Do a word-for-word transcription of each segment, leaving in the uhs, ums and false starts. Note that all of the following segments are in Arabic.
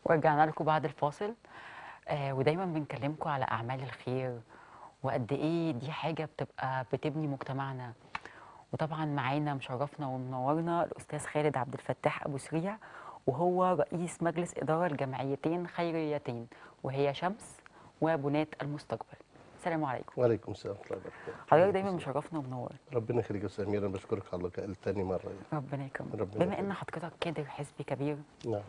ورجعنا لكم بعد الفاصل. آه ودايما بنكلمكم على أعمال الخير وقد إيه دي حاجة بتبقى بتبني مجتمعنا. وطبعا معانا مشرفنا ومنورنا الأستاذ خالد عبد الفتاح أبو سريع، وهو رئيس مجلس إدارة لجمعيتين خيريتين وهي شمس وبنات المستقبل. السلام عليكم. وعليكم السلام ورحمة الله وبركاته. حضرتك وعليكم دايما السلام. مشرفنا ومنورنا. ربنا يخليك يا أستاذ أمير، أنا بشكرك على اللقاء التاني مرة يعني. ربنا يكرمك. ربنا بما إن يخليك. حضرتك كادر حزبي كبير نعم.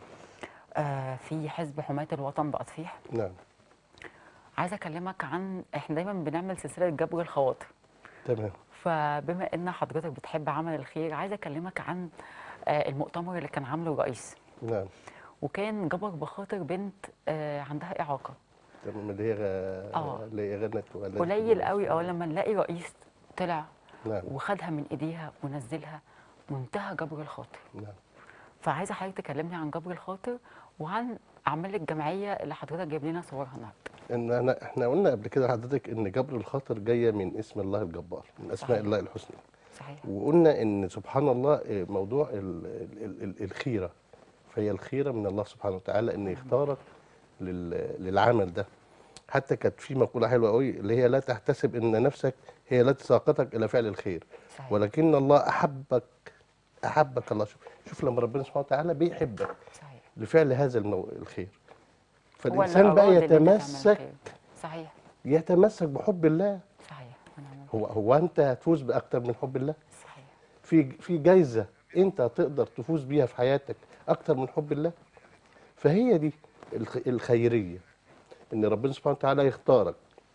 آه في حزب حماة الوطن بأطفيح، نعم. عايزه اكلمك عن، احنا دايما بنعمل سلسله جبر الخواطر، تمام. فبما ان حضرتك بتحب عمل الخير عايزه اكلمك عن آه، المؤتمر اللي كان عامله الرئيس، نعم. وكان جبر بخاطر بنت آه، عندها اعاقه. تمام، اللي هي غ... اه اللي هي غنت وقالت قليل قوي اه لما نلاقي رئيس طلع نعم. وخدها من ايديها ونزلها، منتهى جبر الخاطر. نعم. فعايزه حضرتك تكلمني عن جبر الخاطر وعن اعمال الجمعيه اللي حضرتك جايب لنا صورها النهارده. إن أنا إحنا قلنا قبل كده لحضرتك إن جبر الخاطر جاية من اسم الله الجبار، من أسماء صحيح. الله الحسنى. صحيح. وقلنا إن سبحان الله إيه، موضوع ال... ال... ال... الخيرة، فهي الخيرة من الله سبحانه وتعالى إن يختارك لل... للعمل ده. حتى كانت في مقولة حلوة قوي اللي هي لا تحتسب ان نفسك هي التي ساقتك الى فعل الخير، صحيح. ولكن الله احبك. احبك الله. شوف, شوف لما ربنا سبحانه وتعالى بيحبك صحيح. لفعل هذا المو... الخير، هو اللي فالانسان بقى اراد ان انت تعمل يتمسك خير. صحيح. يتمسك بحب الله. صحيح. ونعم هو بالله. هو انت هتفوز باكتر من حب الله؟ صحيح. في في جايزه انت تقدر تفوز بيها في حياتك اكتر من حب الله؟ فهي دي الخ... الخيريه، ان ربنا سبحانه وتعالى يختارك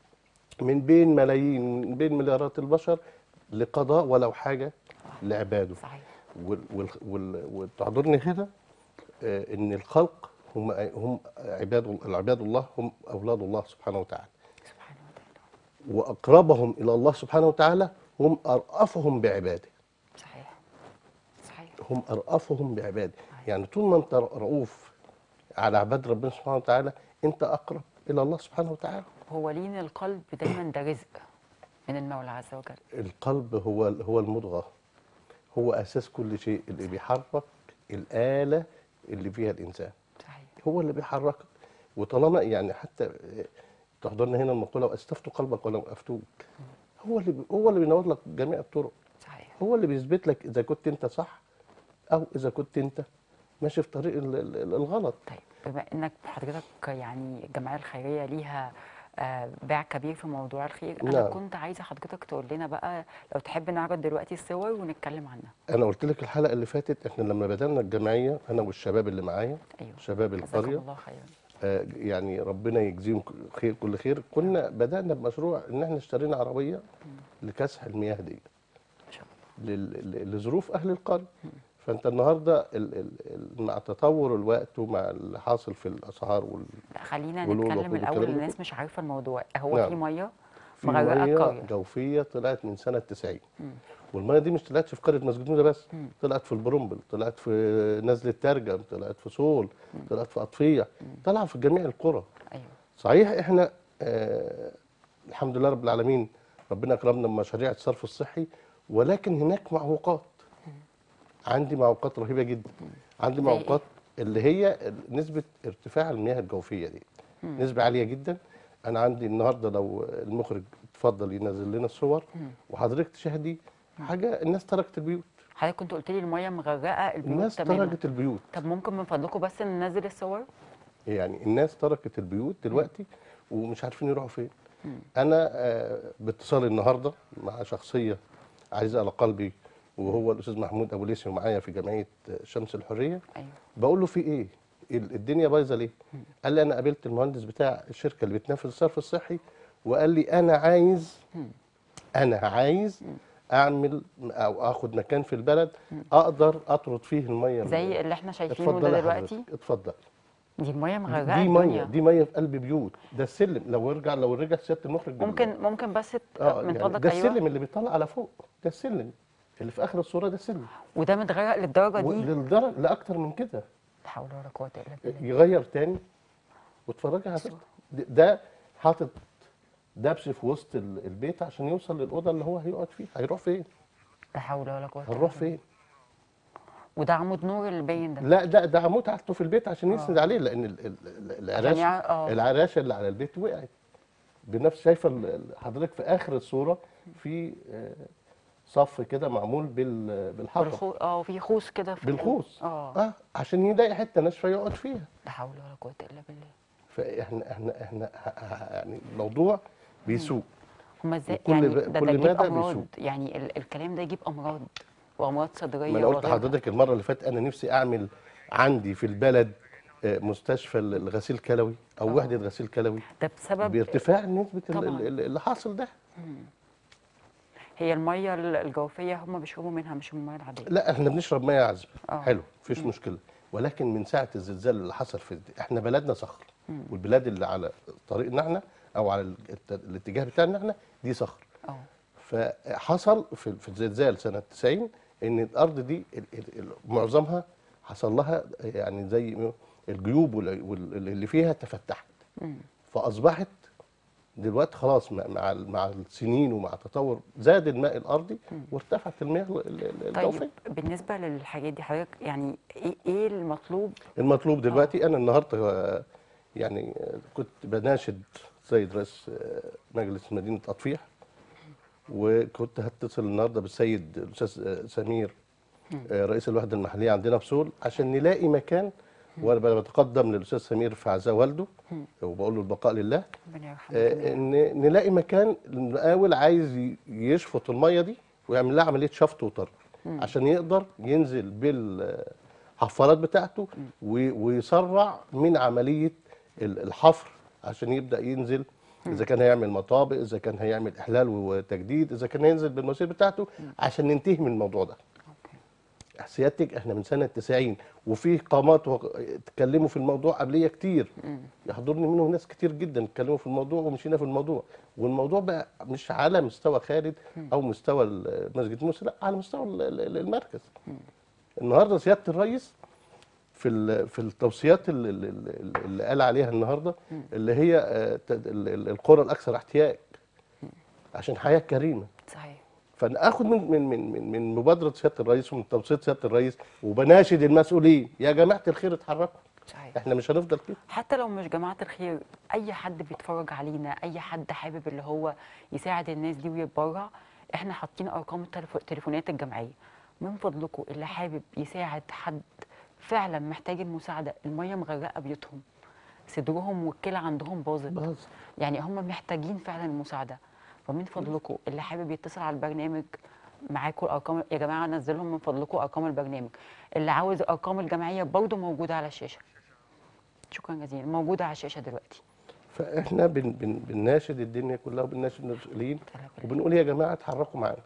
من بين ملايين، من بين مليارات البشر لقضاء ولو حاجه لعباده. صحيح. وال- وال- وال- وتحضرني هنا آه، ان الخلق هم هم عباد العباد الله، هم اولاد الله سبحانه وتعالى، سبحانه وتعالى. واقربهم الى الله سبحانه وتعالى هم ارأفهم بعباده. صحيح. صحيح. هم ارأفهم بعباده، أيوة. يعني طول ما انت رؤوف على عباد ربنا سبحانه وتعالى انت اقرب الى الله سبحانه وتعالى. هو لين القلب دايما ده رزق من المولى عز وجل. القلب هو هو المضغه، هو اساس كل شيء، اللي بيحرك الآلة اللي فيها الانسان، صحيح. هو اللي بيحركك. وطالما يعني حتى تحضرنا هنا المقوله واستفتوا قلبك ولو افتوك، هو اللي بي هو اللي بينور لك جميع الطرق، صحيح. هو اللي بيثبت لك اذا كنت انت صح او اذا كنت انت ماشي في طريق ال- ال- الغلط. طيب بما انك حضرتك يعني الجمعيه الخيريه ليها آه، باع كبير في موضوع الخير، انا نعم. كنت عايزه حضرتك تقول لنا بقى لو تحب نعرض دلوقتي الصور ونتكلم عنها. انا قلت لك الحلقه اللي فاتت احنا لما بدانا الجمعيه انا والشباب اللي معايا، ايوه. شباب جزاكم القريه، الله خيرا. آه يعني ربنا يجزيهم خير كل خير. كنا بدانا بمشروع ان احنا اشترينا عربيه لكسح المياه دي ما شاء الله. لل- لل- لظروف اهل القريه. فانت النهارده ال- ال- ال- مع تطور الوقت ومع اللي حاصل في الاسعار وال... لا، خلينا والولوح نتكلم الاول، والكلام ده الناس كله. مش عارفه الموضوع. هو نعم. في ميه في مغرقه ميه القريه. جوفيه طلعت من سنه تسعين، مم. والميه دي مش طلعتش في قريه مسجدونه بس، مم. طلعت في البرمبل، طلعت في نزله ترجم، طلعت في صول، طلعت في اطفيه، طلعت في جميع القرى. ايوه. صحيح احنا آه الحمد لله رب العالمين ربنا اكرمنا بمشاريع الصرف الصحي، ولكن هناك معوقات. عندي معوقات رهيبه جدا. عندي زي معوقات اللي هي نسبه ارتفاع المياه الجوفيه دي مم. نسبه عاليه جدا. انا عندي النهارده لو المخرج اتفضل ينزل لنا الصور مم. وحضرتك تشاهدي حاجه، الناس تركت البيوت، حضرتك كنت قلت لي الميه مغرقه البيوت الناس تماما. تركت البيوت. طب ممكن من فضلكم بس ننزل الصور؟ يعني الناس تركت البيوت دلوقتي ومش عارفين يروحوا فين. مم. انا آه، باتصالي النهارده مع شخصيه عزيزه على قلبي، وهو الاستاذ محمود ابو ليسي ومعايا في جمعيه شمس الحريه، ايوه. بقول له في ايه؟ ال- الدنيا بايظه ليه؟ قال لي انا قابلت المهندس بتاع الشركه اللي بتنفذ الصرف الصحي وقال لي انا عايز مم. انا عايز اعمل او اخد مكان في البلد اقدر اطرد فيه الميه. زي اللي احنا شايفينه اتفضل ده يا دلوقتي. حضرتك، اتفضل. دي الميه دي مغرقه دي ميه الدنيا. دي ميه في قلب بيوت، ده السلم. لو رجع لو رجع سياده المخرج بال- ممكن ممكن بس ت- اه من يعني فضلك. ده ايوه. السلم اللي بيطلع على فوق، ده السلم اللي في اخر الصوره، ده سلم. وده متغرق للدرجه دي؟ وللدرجه لاكتر من كده. لا حول ولا قوه الا بالله. يغير تاني واتفرجي على ده. ده حاطط دبش في وسط ال- البيت عشان يوصل للاوضه اللي هو هيقعد فيها. هيروح فين؟ لا حول ولا قوه الا هنروح بالله. فين؟ وده عمود نور اللي باين ده؟ لا، ده ده عمود حاطه في البيت عشان يسند اه عليه، لان ال- ال- ال- عشان العراشه يع... اه العراشه اللي على البيت وقعت. بنفس شايفه ال- ال- حضرتك في اخر الصوره في آه، صف كده معمول بال- بالحطب، بالخو اه في خوص كده في ال... بالخوص. اه اه عشان يلاقي حته ناشفه يقعد فيها. لا حول ولا قوة الا بالله. فاحنا احنا احنا ه- ه- يعني الموضوع بيسوق، هما ازاي وكل يعني؟ ب- ده ده كل يجيب مدى امراض، بيسوق. يعني ال... الكلام ده يجيب امراض وامراض ما صدرية انا قلت وغيرها. لحضرتك المره اللي فاتت انا نفسي اعمل عندي في البلد آه، مستشفى الغسيل كلوي او اه وحده غسيل كلوي، ده بسبب بارتفاع نسبه ال- طبعا ال- اللي حاصل ده. هي المية ال- الجوفية هما بيشربوا منها مش المية العادية. لا، احنا بنشرب ميه عذبه، اه حلو، مفيش مشكله. ولكن من ساعه الزلزال اللي حصل في الد- احنا بلدنا صخر، والبلاد اللي على طريقنا احنا او على ال- الت- الاتجاه بتاعنا احنا دي صخر. اه فحصل في في الزلزال سنه تسعين ان الارض دي ال- ال- ال- معظمها حصل لها يعني زي الجيوب وال- وال- اللي فيها تفتحت، فاصبحت دلوقتي خلاص مع مع ال- مع السنين ومع تطور زاد الماء الارضي وارتفعت المياه ال- ال- الجوفيه. طيب بالنسبة للحاجات دي حضرتك يعني ايه ايه المطلوب؟ المطلوب اه دلوقتي انا النهارده آه، يعني آه، كنت بناشد السيد رئيس آه، مجلس مدينه اطفيح، وكنت هتصل النهارده بالسيد الاستاذ آه، سمير آه، رئيس الوحده المحليه عندنا في سول عشان نلاقي مكان. وانا بتقدم للاستاذ سمير في عزاء والده وبقول له البقاء لله، ربنا يرحمه آه، جميعا. ان نلاقي مكان المقاول عايز ي- يشفط الميه دي ويعمل لها عمليه شفط وطرد عشان يقدر ينزل بالحفارات بتاعته وي- ويسرع من عمليه ال- الحفر عشان يبدا ينزل. اذا كان هيعمل مطابق، اذا كان هيعمل احلال وتجديد، اذا كان هينزل بالمواسير بتاعته عشان ننتهي من الموضوع ده. اوكي سيادتك احنا من سنه تسعين وفي قامات وق- اتكلموا في الموضوع قبليه كتير، يحضرني منهم ناس كتير جدا اتكلموا في الموضوع ومشينا في الموضوع، والموضوع بقى مش على مستوى خالد او مستوى ال- مسجد موسى، لا على مستوى ال- ال- المركز. النهارده سياده الرئيس في ال- في التوصيات اللي, اللي اللي قال عليها النهارده اللي هي آه، تد- ال- ال- القرى الاكثر احتياج عشان حياه كريمه. صحيح. فانا اخد من من من من من مبادره سياده الرئيس ومن توصيه سياده الرئيس وبناشد المسؤولين يا جماعه الخير اتحركوا، صحيح. احنا مش هنفضل كده. حتى لو مش جماعة الخير، أي حد بيتفرج علينا، أي حد حابب اللي هو يساعد الناس دي ويتبرع، احنا حاطين أرقام التليفو- التليفونات الجمعية. من فضلكم اللي حابب يساعد حد فعلا محتاج المساعدة، المية مغرقة بيوتهم، صدرهم والكلى عندهم باظت، بس يعني هم محتاجين فعلا المساعدة. فمن فضلكم اللي حابب يتصل على البرنامج، معاكم الأرقام يا جماعة، نزلهم من فضلكم أرقام البرنامج. اللي عاوز أرقام الجمعية برضه موجودة على الشاشة. شكرا جزيلا، موجودة على الشاشة دلوقتي. فاحنا بن بن بنناشد الدنيا كلها وبنناشد المسؤولين وبنقول يا جماعه اتحركوا معانا.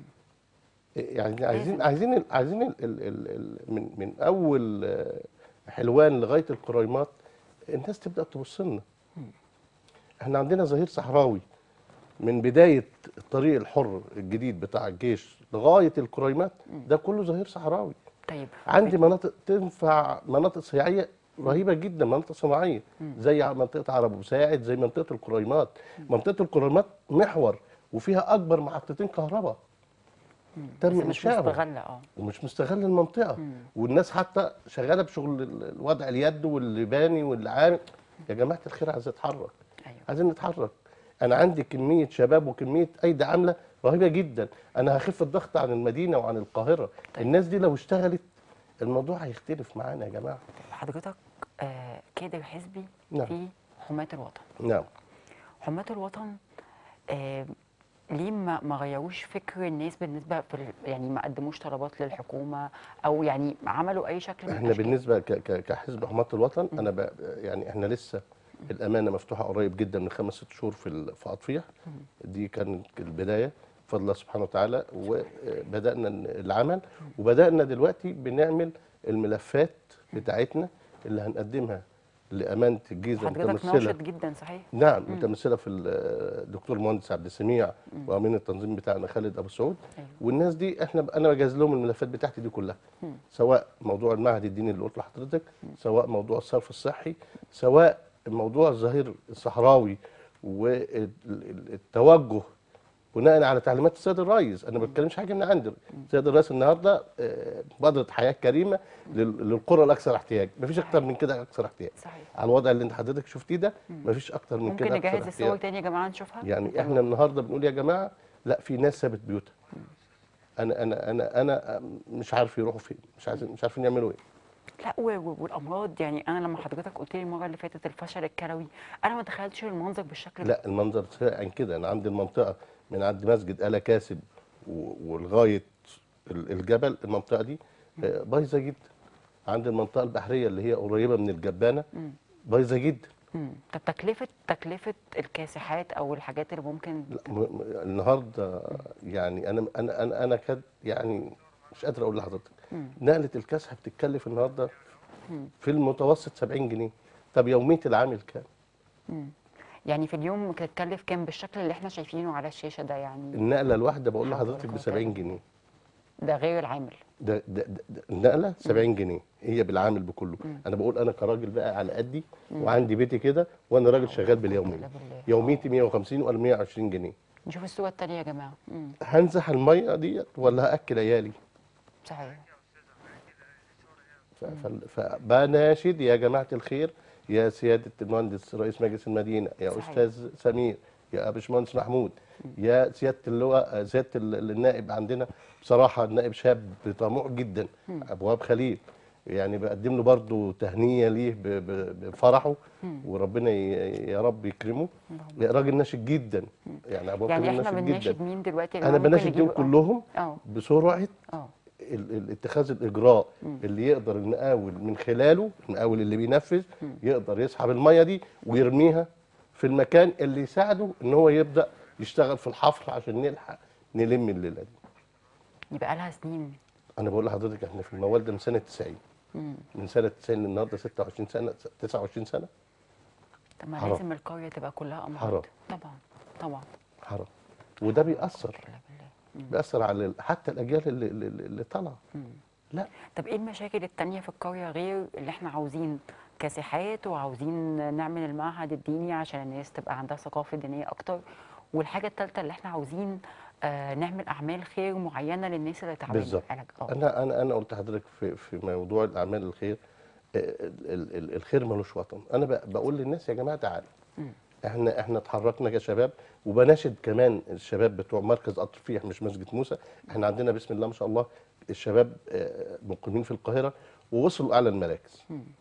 يعني عايزين لازم. عايزين ال- عايزين ال ال ال ال من من اول آه، حلوان لغايه القريمات الناس تبدا تبص لنا. احنا عندنا ظهير صحراوي من بدايه الطريق الحر الجديد بتاع الجيش لغايه القريمات، ده كله ظهير صحراوي. طيب عندي مناطق تنفع مناطق صناعيه رهيبه جدا، مناطق صناعيه زي منطقه عرب مساعد، زي منطقه القريمات. منطقه القريمات محور وفيها اكبر محطتين كهرباء بس تم مش انشائهم مستغلة. اه ومش مستغل المنطقه، والناس حتى شغاله بشغل ال- الوضع اليد واللي باني واللي عامل. يا جماعه الخير عايز اتحرك، ايوه عايزين نتحرك. انا عندي كميه شباب وكميه ايدي عامله رهيبه جدا، انا هخف الضغط عن المدينه وعن القاهره. طيب. الناس دي لو اشتغلت الموضوع هيختلف معانا يا جماعه. حضرتك آه كادر حزبي نعم. في حماة الوطن. نعم. حماة الوطن آه ليه ما ما غيروش فكر الناس بالنسبة في ال- يعني ما قدموش طلبات للحكومة او يعني عملوا اي شكل من احنا الاشكال؟ بالنسبه ك- ك- كحزب حماة الوطن انا ب... يعني احنا لسه الامانه مفتوحه قريب جدا من خمس ست شهور في ال- في اطفيح. دي كانت البدايه بفضل الله سبحانه وتعالى، وبدانا العمل وبدانا دلوقتي بنعمل الملفات بتاعتنا اللي هنقدمها لامانه الجيزه حضرتك متمثله. ناشط جدا صحيح. نعم، متمثله في الدكتور مهندس عبد السميع وامين التنظيم بتاعنا خالد ابو سعود. أيوة. والناس دي احنا انا بجهز لهم الملفات بتاعتي دي كلها، سواء موضوع المعهد الديني اللي قلت لحضرتك، سواء موضوع الصرف الصحي، سواء موضوع الظهير الصحراوي والتوجه بناء على تعليمات السيد الرئيس. انا ما بتكلمش حاجه من عندي. السيد الرئيس النهارده آه، مبادره حياه كريمه لل- للقرى الاكثر احتياج، ما فيش اكتر من كده اكثر احتياج. صحيح. على الوضع اللي انت حضرتك شفتيه ده ما فيش اكتر من ممكن كده اكثر نجهز الصور احتياج. تاني يا جماعه نشوفها؟ يعني احنا يلا. النهارده بنقول يا جماعه لا، في ناس سابت بيوتها. انا انا انا انا مش عارف يروحوا فين، مش عارف مش عارفين يعملوا ايه. لا و- و- والامراض، يعني انا لما حضرتك قلت لي المره اللي فاتت الفشل الكلوي، انا ما تخيلتش المنظر بالشكل ده. لا المنظر سيء عن كده. انا عندي المنطقه من عند مسجد آل كاسب و- ولغايه ال- الجبل، المنطقه دي آه، بايظه جدا. عند المنطقه البحريه اللي هي قريبه من الجبانه بايظه جدا. مم. طب تكلفه تكلفه الكاسحات او الحاجات اللي ممكن لا م- م- النهارده يعني انا انا انا انا كد يعني مش قادر اقول لحضرتك. نقله الكاسح بتتكلف النهارده في المتوسط سبعين جنيه. طب يوميه العامل كام؟ يعني في اليوم بتتكلف كام بالشكل اللي احنا شايفينه على الشاشه ده يعني؟ النقله الواحده بقول حول ولا لحضرتك ب قوة سبعين إلا جنيه. ده غير العامل. ده, ده, ده, ده النقله سبعين جنيه هي بالعامل بكله. انا بقول انا كراجل بقى على قدي وعندي بيتي كده، وانا راجل شغال باليوميه. إلا بالله. يوميتي مية وخمسين ولا مية وعشرين جنيه. نشوف الصوره التانيه يا جماعه. مم. هنزح الميه ديت ولا هاكل عيالي؟ صحيح. ف- ف- فبناشد يا جماعه الخير، يا سياده المهندس رئيس مجلس المدينه، يا صحيح. استاذ سمير، يا باشمهندس محمود، يا سياده اللواء، سياده ال- النائب عندنا. بصراحه النائب شاب طموح جدا، ابو وهاب خليل. يعني بقدم له برضه تهنئه ليه ب- ب- بفرحه، وربنا ي- يا رب يكرمه. راجل ناشد جدا، يعني ابو وهاب يعني خليل احنا ناشد بنناشد جدا. مين دلوقتي يا انا جماعه؟ ممكن بناشد دول نجيب- آه. كلهم اه بسرعه اه ال- ال- اتخاذ الاجراء اللي يقدر المقاول من خلاله، المقاول اللي بينفذ يقدر يسحب الميه دي ويرميها في المكان اللي يساعده ان هو يبدا يشتغل في الحفر عشان نلحق نلم الليله دي. يبقى لها سنين. انا بقول لحضرتك احنا في الموال ده من سنه تسعين. من سنه تسعين للنهارده ستة وعشرين سنه، تسعة وعشرين سنه. طب ما حرام. لازم القريه تبقى كلها امراض. حرام. طبعا طبعا. حرام. وده بيأثر إلا بالله. بيأثر على ال- حتى الاجيال اللي, اللي, اللي طالعه. لا طب ايه المشاكل التانية في القرية غير اللي احنا عاوزين كاسحات وعاوزين نعمل المعهد الديني عشان الناس تبقى عندها ثقافة دينية أكتر، والحاجة التالتة اللي احنا عاوزين آه نعمل أعمال خير معينة للناس اللي تعبانة. بالظبط. علاج اه انا انا انا قلت لحضرتك في في موضوع الاعمال الخير، آه، ال- ال- الخير ملوش وطن. انا ب- بقول للناس يا جماعه تعالوا. احنا احنا اتحركنا كشباب، وبناشد كمان الشباب بتوع مركز اطفيح مش مسجد موسى. احنا عندنا بسم الله ما شاء الله الشباب آه، مقيمين في القاهره ووصلوا اعلى المراكز.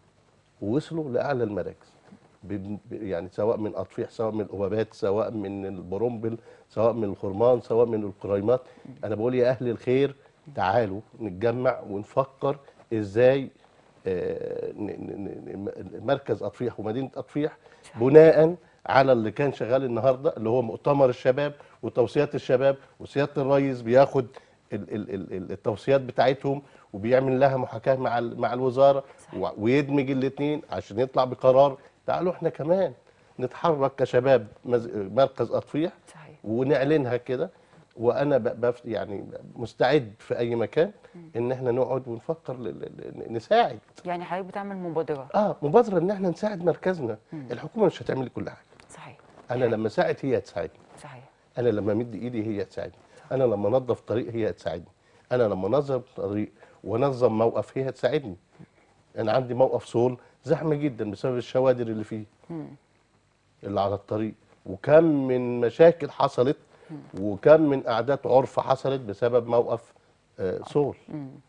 ووصلوا لاعلى المراكز ب- ب- يعني سواء من اطفيح، سواء من الأبابات، سواء من البرمبل، سواء من الخرمان، سواء من القريمات. انا بقول يا اهل الخير تعالوا نتجمع ونفكر ازاي آه، ن- ن- ن- مركز اطفيح ومدينه اطفيح بناء على اللي كان شغال النهارده اللي هو مؤتمر الشباب وتوصيات الشباب، وسياده الرئيس بياخد ال- ال- ال- ال- التوصيات بتاعتهم وبيعمل لها محاكاه مع ال- مع الوزاره، و- ويدمج الاثنين عشان يطلع بقرار. تعالوا احنا كمان نتحرك كشباب مز- مركز اطفيح صحيح. ونعلنها كده. وانا ب- بف يعني مستعد في اي مكان ان احنا نقعد ونفكر ل- ل- ل- نساعد. يعني حضرتك بتعمل مبادرة. اه مبادره ان احنا نساعد مركزنا. الحكومه مش هتعمل لي كل حاجه. صحيح. انا لما اساعد هي هتساعدني. صحيح. انا لما امد ايدي هي هتساعدني. انا لما انظف طريق هي هتساعدني. انا لما انظم طريق وانظم موقف هي هتساعدني. انا عندي موقف صول زحمه جدا بسبب الشوادر اللي فيه اللي على الطريق، وكم من مشاكل حصلت وكم من قعدات عرف حصلت بسبب موقف آه، صول،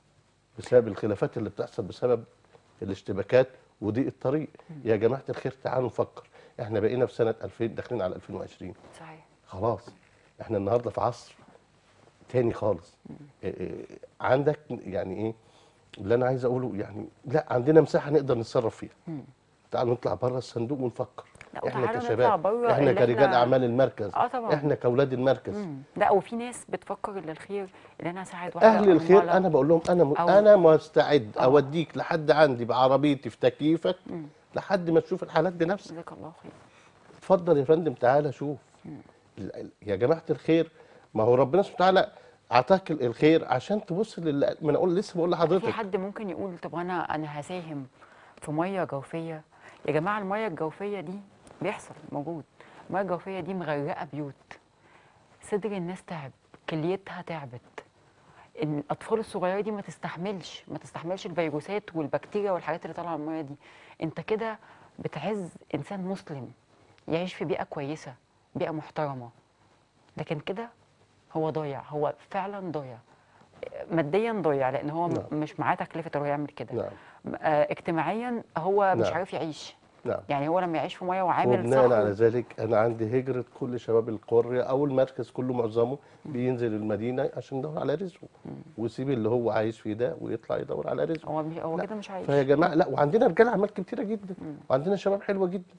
بسبب الخلافات اللي بتحصل بسبب الاشتباكات وضيق الطريق. يا جماعه الخير تعالوا نفكر. احنا بقينا في سنه ألفين داخلين على ألفين وعشرين. صحيح. خلاص احنا النهارده في عصر تاني خالص. إيه إيه عندك يعني ايه اللي انا عايز اقوله؟ يعني لا عندنا مساحه نقدر نتصرف فيها. تعالوا نطلع بره الصندوق ونفكر. لا، احنا وتعالوا نطلع كشباب، بره احنا اللي كرجال إحنا- اعمال المركز، اه طبعا. احنا كاولاد المركز. مم. لا، وفي ناس بتفكر ان الخير ان انا اساعد واحدة اهل الخير أرملة. انا بقول لهم انا م... أو- انا مستعد آه. اوديك لحد عندي بعربيتي في تكييفك لحد ما تشوف الحالات بنفسك. جزاك الله خير. اتفضل يا فندم تعالى شوف. ال- ال- يا جماعه الخير، ما هو ربنا سبحانه وتعالى اعطاك ال- الخير عشان تبص لل ما انا اقول لسه بقول في لحضرتك. حد ممكن يقول طب انا انا هساهم في ميه جوفيه. يا جماعه الميه الجوفيه دي بيحصل موجود. الميه الجوفيه دي مغرقه بيوت. صدر الناس تعب، كليتها تعبت. إن الاطفال الصغيره دي ما تستحملش ما تستحملش الفيروسات والبكتيريا والحاجات اللي طالعه من الميه دي. انت كده بتعز انسان مسلم يعيش في بيئه كويسه، بيئه محترمه. لكن كده هو ضايع، هو فعلا ضايع. ماديا ضايع لان هو م- نعم. مش معاه تكلفه انه يعمل كده. نعم. آه، اجتماعيا هو مش نعم. عارف يعيش. نعم. يعني هو لما يعيش في ميه وعامل وبناء صح على و... ذلك انا عندي هجره كل شباب القريه او المركز كله معظمه بينزل المدينه عشان يدور على رزقه، ويسيب اللي هو عايش فيه ده ويطلع يدور على رزقه. هو بي... هو لا، كده مش فيا عايش. جماعه لا، وعندنا رجال اعمال كتيره جدا، وعندنا شباب حلوه جدا.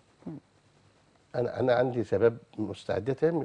انا انا عندي شباب مستعده تعمل،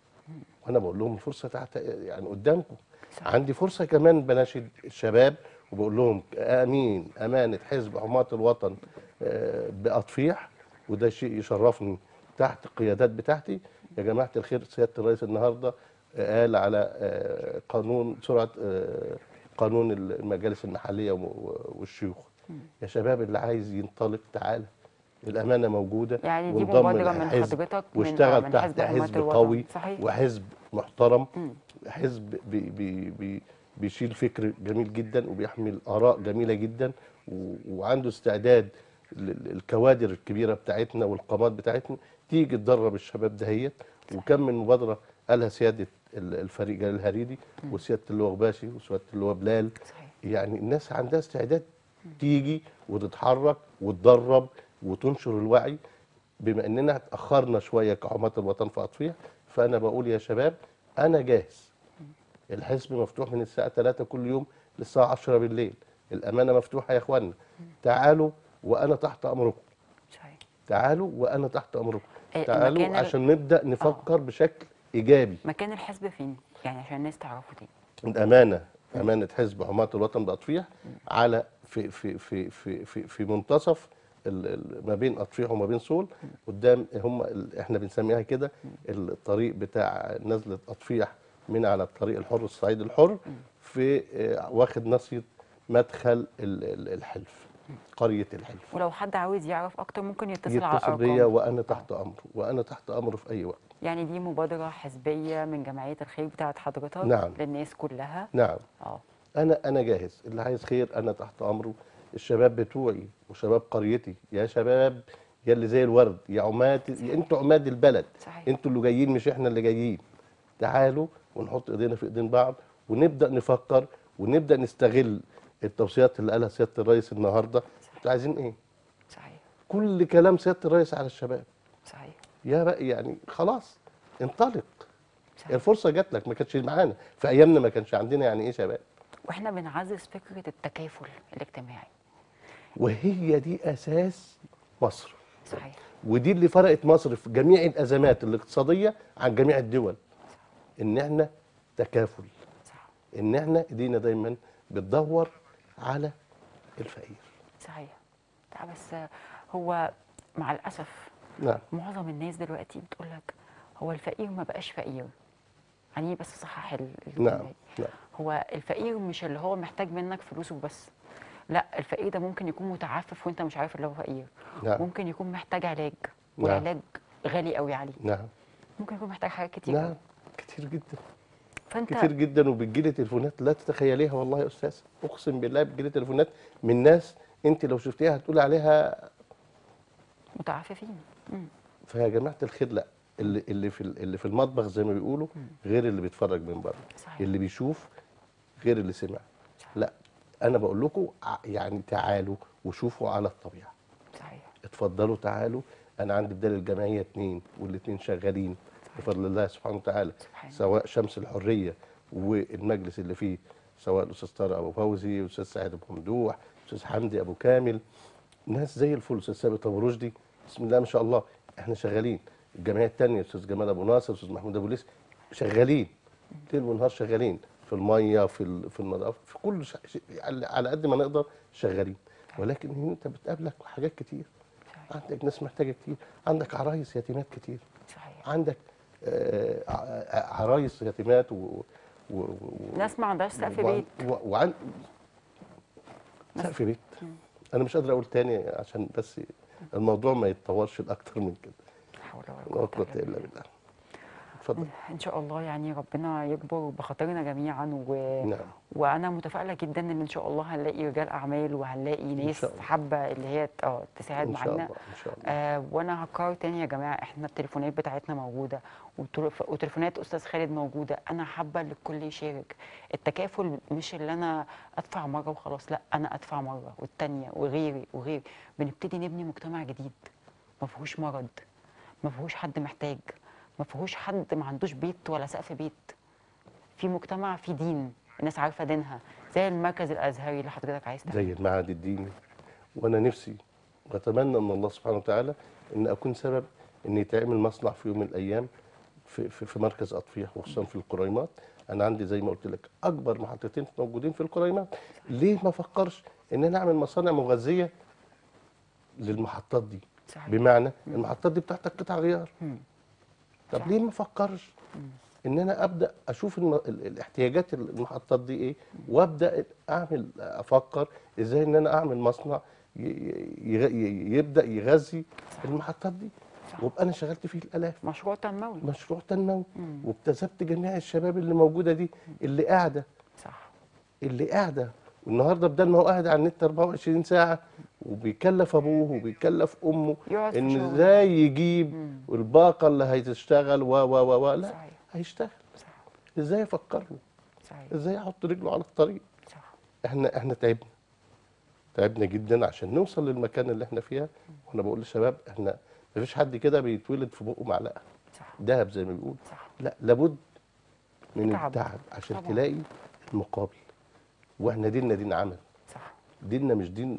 وانا بقول لهم الفرصه تحت يعني قدامكم. صح. عندي فرصه كمان بناشد الشباب وبقول لهم امين امانه حزب حماة الوطن آه، باطفيح، وده شيء يشرفني تحت القيادات بتاعتي. يا جماعه الخير، سياده الرئيس النهارده آه، قال على آه، قانون سرعه آه، قانون المجالس المحليه و- والشيوخ. يا شباب اللي عايز ينطلق تعالى، الامانه موجوده، يعني دي وانضم مبادره من للحزب حضرتك، من اه واشتغل من تحت حزب حماة حزب الوطن، قوي صحيح. وحزب محترم، مم. حزب بي بي بي بيشيل فكر جميل جدا وبيحمل آراء جميلة جدا، و- وعنده استعداد ل- الكوادر الكبيرة بتاعتنا والقامات بتاعتنا تيجي تدرب الشباب دهيت. وكم من مبادرة قالها سيادة ال- الفريق جلال الهريدي وسيادة اللواء غباشي وسيادة اللواء بلال. صحيح. يعني الناس عندها استعداد تيجي وتتحرك وتدرب وتنشر الوعي. بما اننا اتاخرنا شويه كحماة الوطن في اطفيح، فانا بقول يا شباب انا جاهز. الحزب مفتوح من الساعه ثلاثة كل يوم للساعه عشرة بالليل، الامانه مفتوحه يا اخوانا. تعالوا وانا تحت امركم، صحيح. تعالوا وانا تحت امركم، آه، مكان تعالوا ال... عشان نبدا اه نفكر بشكل ايجابي. مكان الحزب فين؟ يعني عشان الناس تعرفه تاني. الامانه امانه حزب حماة الوطن باطفيح على في في في في في, في منتصف ال- ال- ما بين اطفيح وما بين صول، قدام هم ال- احنا بنسميها كده الطريق بتاع نزله اطفيح من على الطريق الحر الصعيد الحر، في آه، واخد ناصيه مدخل ال- ال- الحلف، قريه الحلف. ولو حد عاوز يعرف اكتر ممكن يتصل على يتصل بيا الارقام. وانا اه تحت امره، وانا تحت امره في اي وقت. يعني دي مبادرة حزبية من جمعية الخير بتاعت حضرتك نعم. للناس كلها. نعم. اه انا انا جاهز، اللي عايز خير انا تحت امره. الشباب بتوعي وشباب قريتي، يا شباب يا اللي زي الورد، يا عماد، يا انتوا عماد البلد، صحيح. انتوا اللي جايين مش احنا اللي جايين. تعالوا ونحط ايدينا في ايدين بعض ونبدا نفكر ونبدا نستغل التوصيات اللي قالها سياده الرئيس النهارده. انتوا عايزين ايه؟ صحيح. كل كلام سياده الرئيس على الشباب. صحيح. يا بقى يعني خلاص انطلق، صحيح. الفرصه جات لك، ما كانتش معانا في ايامنا، ما كانش عندنا يعني ايه شباب. واحنا بنعزز فكرة التكافل الاجتماعي. وهي دي اساس مصر، صحيح. ودي اللي فرقت مصر في جميع الازمات الاقتصاديه عن جميع الدول، ان احنا تكافل، صح. ان احنا ايدينا دايما بتدور على الفقير. صحيح. لا بس هو مع الأسف نعم. معظم الناس دلوقتي بتقول لك هو الفقير ما بقاش فقير. يعني إيه بس صحح ال- الجملة نعم. دي. نعم. هو الفقير مش اللي هو محتاج منك فلوسه بس. لا، الفقير ده ممكن يكون متعفف وانت مش عارف اللي هو فقير. نعم. ممكن يكون محتاج علاج، نعم. والعلاج غالي قوي عليه. نعم. ممكن يكون محتاج حاجات كتير قوي. نعم. كتير جدا، فانت كتير جدا. وبتجيلي تليفونات لا تتخيليها والله يا استاذ، اقسم بالله بتجيلي تليفونات من ناس انت لو شفتيها هتقولي عليها. متعففين. مم. فيا جماعه الخير لا، اللي اللي في اللي في المطبخ زي ما بيقولوا غير اللي بيتفرج من بره، صحيح. اللي بيشوف غير اللي سمع. صحيح. لا، انا بقول لكم ع- يعني تعالوا وشوفوا على الطبيعه. صحيح. اتفضلوا تعالوا. انا عندي بدال الجمعيه اتنين والاثنين شغالين بفضل الله سبحانه وتعالى، سبحان الله. سواء شمس الحريه والمجلس اللي فيه، سواء الاستاذ طارق ابو فوزي، الاستاذ سعيد ابو ممدوح، الاستاذ حمدي ابو كامل، ناس زي الفل، استاذ ثابت ابو رشدي، بسم الله ما شاء الله. احنا شغالين. الجمعيه الثانيه الاستاذ جمال ابو ناصر، الاستاذ محمود ابو ليس، شغالين ليل ونهار، شغالين في الميه، في ال- في النظافه، في كل ش... ش- على على قد ما نقدر شغالين. ولكن هنا انت بتقابلك حاجات كتير، صحيح. عندك ناس محتاجه كتير، عندك عرايس يتيمات كتير، صحيح. عندك آه، ع- عرايس يتيمات و... و... و... ناس ما عندهاش سقف وعن- بيت. و- وعن سقف بيت. انا مش قادر اقول تاني عشان بس الموضوع ما يتطورش لاكتر من كده. لا حول لا ولا قوه قوة الا إلا بالله. بالله. اتفضل. ان شاء الله يعني ربنا يكبر بخاطرنا جميعا و... نعم. وانا متفائله جدا ان ان شاء الله هنلاقي رجال اعمال وهنلاقي ان ناس شاء الله. حابه اللي هي ت- اه تساعد ان شاء معانا. الله. ان شاء الله. آه وانا هكرر تاني يا جماعه، احنا التليفونات بتاعتنا موجوده، والتلف- وتليفونات استاذ خالد موجوده. انا حابه ان الكل يشارك. التكافل مش اللي انا ادفع مره وخلاص، لا انا ادفع مره والتانيه وغيري وغيري. بنبتدي نبني مجتمع جديد ما فيهوش مرض، ما فيهوش حد محتاج، ما فيهوش حد ما عندوش بيت ولا سقف بيت. في مجتمع فيه دين، الناس عارفه دينها، زي المركز الازهري اللي حضرتك عايز زي تعمله. المعهد الديني. وانا نفسي واتمنى من الله سبحانه وتعالى ان اكون سبب ان يتعمل مصنع في يوم من الايام في, في, في مركز اطفيح، وخصوصا في القريمات. انا عندي زي ما قلت لك اكبر محطتين موجودين في القريمات. ليه ما افكرش ان انا اعمل مصانع مغذيه للمحطات دي؟ صحيح. بمعنى المحطات دي بتحتاج قطع غيار. مم. طب صح. ليه ما افكرش ان انا ابدا اشوف الم... ال- الاحتياجات المحطات دي ايه، وابدا اعمل افكر ازاي ان انا اعمل مصنع ي... ي... ي- يبدا يغذي المحطات دي، صح. وابقى انا شغلت فيه الالاف. مشروع تنموي. مشروع تنموي، مم. وابتزبت جميع الشباب اللي موجوده دي، اللي قاعده صح. اللي قاعده والنهارده بدل ما هو قاعد على النت أربعة وعشرين ساعه وبيكلف ابوه وبيكلف امه يقعد في ان شغل. ازاي يجيب مم. الباقه اللي هتشتغل و و و و لا، صحيح. هيشتغل. صح. ازاي افكر له؟ صحيح. ازاي يحط رجله على الطريق؟ صح. احنا احنا تعبنا تعبنا جدا عشان نوصل للمكان اللي احنا فيها. وانا بقول للشباب احنا مفيش حد كده بيتولد في بقه معلقه صح. دهب زي ما بيقول. صح. لا، لابد من تعب. التعب عشان طبعا. تلاقي المقابل. واحنا ديننا دين عمل، صح. ديننا مش دين.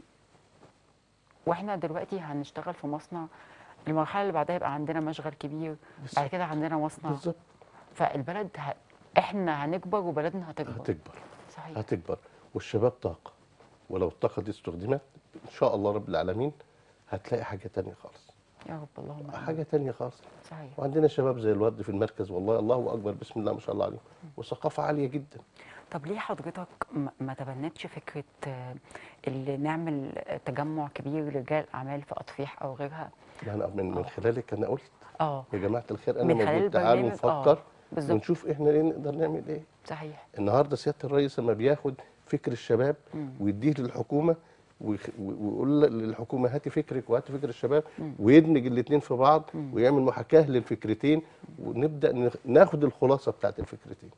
واحنا دلوقتي هنشتغل في مصنع، المرحله اللي بعدها يبقى عندنا مشغل كبير، بعد كده عندنا مصنع. بالظبط. فالبلد ه... احنا هنكبر وبلدنا هتكبر. هتكبر. صحيح. هتكبر. والشباب طاقه، ولو الطاقه دي استخدمت ان شاء الله رب العالمين هتلاقي حاجه تانية خالص. يا رب اللهم آمين. حاجه تانية خالص. صحيح. وعندنا شباب زي الورد في المركز، والله الله اكبر، بسم الله ما شاء الله عليهم، وثقافه عاليه جدا. طب ليه حضرتك ما ما تبنتش فكرة آه، اللي نعمل تجمع كبير لرجال أعمال في أطفيح أو غيرها؟ ما انا من من خلالك انا قلت اه يا جماعه الخير انا من خلال موجود، تعالوا البرنامج. اه نفكر بالظبط. ونشوف احنا ايه نقدر نعمل ايه. صحيح. النهارده سياده الرئيس لما بياخد فكر الشباب مم. ويديه للحكومه ويخ- ويقول للحكومه هاتي فكرك وهاتي فكر الشباب، مم. ويدمج الاثنين في بعض مم. ويعمل محاكاه للفكرتين، ونبدا نخ- ناخد الخلاصه بتاعت الفكرتين.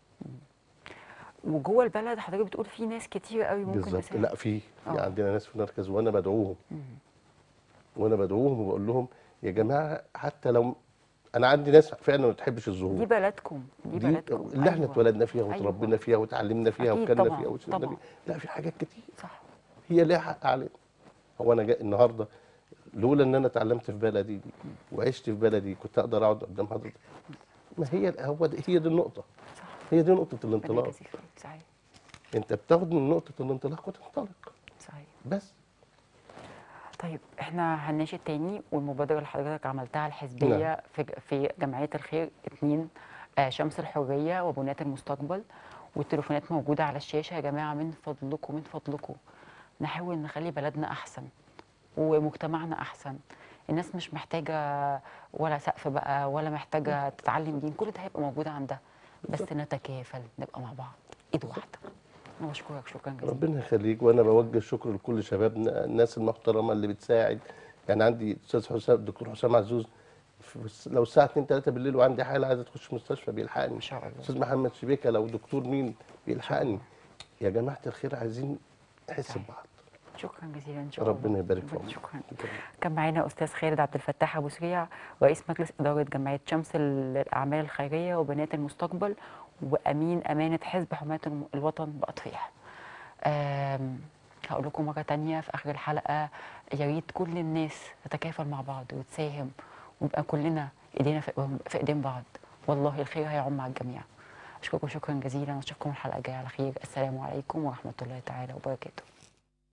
وجوه البلد حضرتك بتقول في ناس كتير قوي ممكن بالظبط. تساعد. لا، في في آه. عندنا ناس في المركز وانا بدعوهم مم. وانا بدعوهم وبقول لهم يا جماعه حتى لو انا عندي ناس فعلا ما بتحبش دي الظهور، بلدكم، دي, دي بلدكم. اللي احنا أيوة. اتولدنا فيها وتربينا أيوة. فيها وتعلمنا فيها أكيد وكلنا طبعاً، فيها وشربنا طبعاً. فيها. لا، في حاجات كتير صح. هي ليها حق علينا. هو انا جاي النهارده لولا ان انا اتعلمت في بلدي دي وعشت في بلدي كنت اقدر اقعد قدام حضرتك. ما هي هو دي هي دي النقطه، صح. هي دي نقطه ربنا الانطلاق. يجازيك خير. صحيح. انت بتاخد من نقطه الانطلاق وتنطلق صحيح. بس. طيب احنا هنناشد تاني، والمبادره اللي حضرتك عملتها الحزبيه نعم. في في جمعيه الخير اتنين، آه شمس الحريه وبنات المستقبل، والتليفونات موجوده على الشاشه. يا جماعه من فضلكم من فضلكم نحاول نخلي بلدنا احسن ومجتمعنا احسن. الناس مش محتاجه ولا سقف بقى، ولا محتاجه تتعلم دين، كل ده هيبقى موجود عندها، بس نتكافل نبقى مع بعض ايد واحده. انا بشكرك شكرا جزيلا. ربنا يخليك. وانا بوجه الشكر لكل شبابنا، الناس المحترمه اللي بتساعد. يعني عندي استاذ حسام، الدكتور حسام عزوز، في- لو الساعه اتنين تلاتة بالليل وعندي حاله عايزه تخش مستشفى بيلحقني. ان شاء الله. استاذ محمد شبيكه لو دكتور مين بيلحقني. الله. يا جماعه الخير عايزين نحس صحيح. ببعض. شكرا جزيلا ان شاء الله. ربنا يبارك في ربنا- عمرك. شكرا. شكراً. كان معانا استاذ خالد عبد الفتاح ابو سريع، رئيس مجلس اداره جمعيه شمس للاعمال الخيريه وبنات المستقبل، وامين امانه حزب حمايه الم- الوطن باطفيح. آم، هقول لكم مره تانية في اخر الحلقه، يا ريت كل الناس تتكافل مع بعض وتساهم، ونبقى كلنا ايدينا في في ايدين بعض، والله الخير هيعم على الجميع. اشكركم شكرا جزيلا، واشوفكم الحلقه الجايه على خير. السلام عليكم ورحمه الله تعالى وبركاته.